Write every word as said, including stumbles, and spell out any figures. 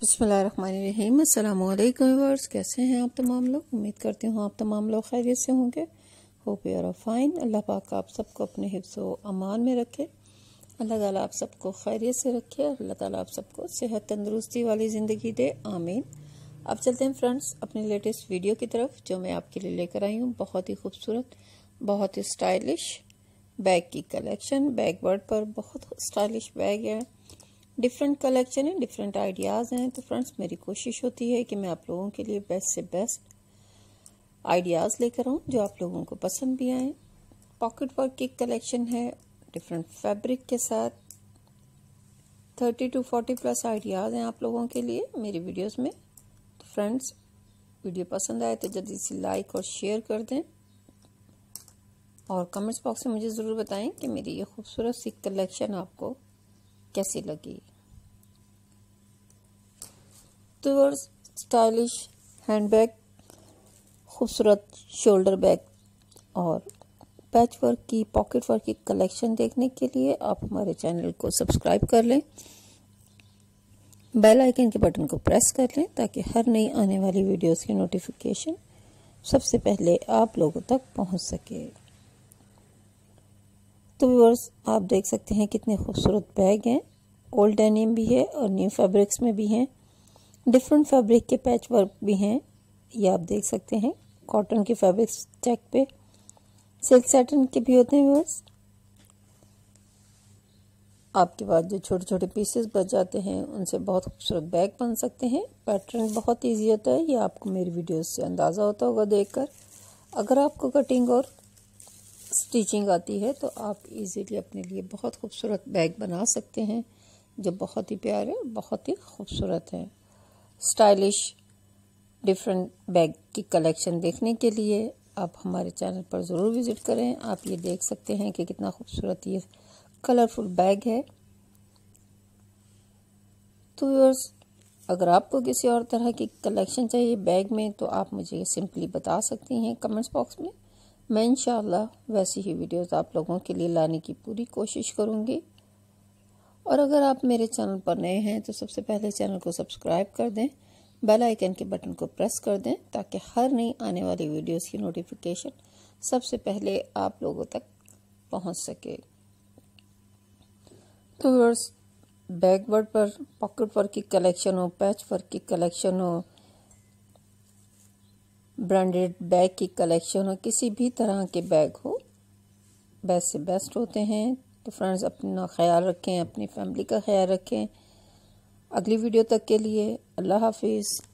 बिस्मिल्लाहिर्रहमानिर्रहीम। अस्सलाम वालेकुम व्यूअर्स, कैसे हैं आप तमाम लोग। उम्मीद करती हूँ आप तमाम लोग खैरियत से होंगे। Hope you are fine. Allah पाक आप सबको अपने हिफ्ज़ व अमान में रखे। अल्लाह ताला आप सबको खैरियत से रखे। अल्लाह ताला आप सबको सेहत तंदुरुस्ती वाली ज़िंदगी दे, आमीन। अब चलते हैं फ्रेंड्स अपनी लेटेस्ट वीडियो की तरफ, जो मैं आपके लिए लेकर आई हूँ। बहुत ही खूबसूरत, बहुत ही स्टाइलिश बैग की कलेक्शन। बैक वर्ड पर बहुत स्टाइलिश बैग है, डिफरेंट कलेक्शन है, डिफरेंट आइडियाज़ हैं। तो फ्रेंड्स मेरी कोशिश होती है कि मैं आप लोगों के लिए बेस्ट से बेस्ट आइडियाज़ लेकर आऊँ जो आप लोगों को पसंद भी आए। पॉकेट वर्क की कलेक्शन है डिफरेंट फैब्रिक के साथ। Thirty two forty plus ideas हैं आप लोगों के लिए मेरी वीडियोस में। तो फ्रेंड्स वीडियो पसंद आए तो जल्दी से लाइक और शेयर कर दें, और कमेंट्स बॉक्स में मुझे ज़रूर बताएं कि मेरी ये खूबसूरत सी कलेक्शन आपको कैसी लगी। तो स्टाइलिश हैंडबैग, खूबसूरत शोल्डर बैग और पैच वर्क की, पॉकेट वर्क की कलेक्शन देखने के लिए आप हमारे चैनल को सब्सक्राइब कर लें, बेल आइकन के बटन को प्रेस कर लें ताकि हर नई आने वाली वीडियोस की नोटिफिकेशन सबसे पहले आप लोगों तक पहुंच सके। तो व्यूअर्स आप देख सकते हैं कितने खूबसूरत बैग हैं। ओल्ड डेनिम भी है और न्यू फैब्रिक्स में भी हैं। डिफरेंट फैब्रिक के पैच वर्क भी हैं, ये आप देख सकते हैं। कॉटन के फैब्रिक्स चेक पे, सिल्क सैटिन के भी होते हैं व्यूअर्स। आपके पास जो छोटे छोटे पीसेस बच जाते हैं उनसे बहुत खूबसूरत बैग बन सकते हैं। पैटर्न बहुत इजी होता है, ये आपको मेरी वीडियोस से अंदाज़ा होता होगा देखकर। अगर आपको कटिंग और स्टिचिंग आती है तो आप इजीली अपने लिए बहुत खूबसूरत बैग बना सकते हैं जो बहुत ही प्यारे, बहुत ही खूबसूरत है। स्टाइलिश डिफरेंट बैग की कलेक्शन देखने के लिए आप हमारे चैनल पर ज़रूर विज़िट करें। आप ये देख सकते हैं कि कितना खूबसूरत ये कलरफुल बैग है। तो व्यूअर्स अगर आपको किसी और तरह की कलेक्शन चाहिए बैग में तो आप मुझे सिंपली बता सकती हैं कमेंट्स बॉक्स में। मैं इंशाल्लाह वैसी ही वीडियोस आप लोगों के लिए लाने की पूरी कोशिश करूँगी। और अगर आप मेरे चैनल पर नए हैं तो सबसे पहले चैनल को सब्सक्राइब कर दें, बेल आइकन के बटन को प्रेस कर दें ताकि हर नई आने वाली वीडियोस की नोटिफिकेशन सबसे पहले आप लोगों तक पहुंच सके। तो व्यूअर्स बैक वर्ड पर पॉकेट वर्क की कलेक्शन हो, पैच वर्क की कलेक्शन हो, ब्रांडेड बैग की कलेक्शन हो, किसी भी तरह के बैग हो, बेस्ट से बेस्ट होते हैं। तो फ्रेंड्स अपना ख्याल रखें, अपनी फैमिली का ख्याल रखें। अगली वीडियो तक के लिए अल्लाह हाफिज़।